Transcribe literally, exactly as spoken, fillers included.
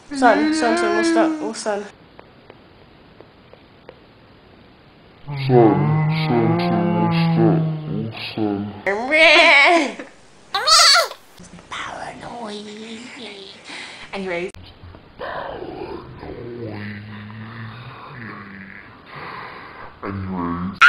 Son, son, son, what's that? What's son? Son, son, son, what's that? What's son? Paranoid. Anyways. Anyways.